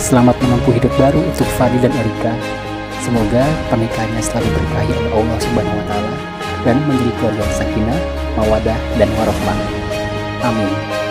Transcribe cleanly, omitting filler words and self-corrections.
Selamat menempuh hidup baru untuk Fadil dan Erika. Semoga pernikahannya selalu berkahi oleh Allah Subhanahu wa Ta'ala dan menjadi keluarga yang sakinah, mawadah, dan warahmah. Amin.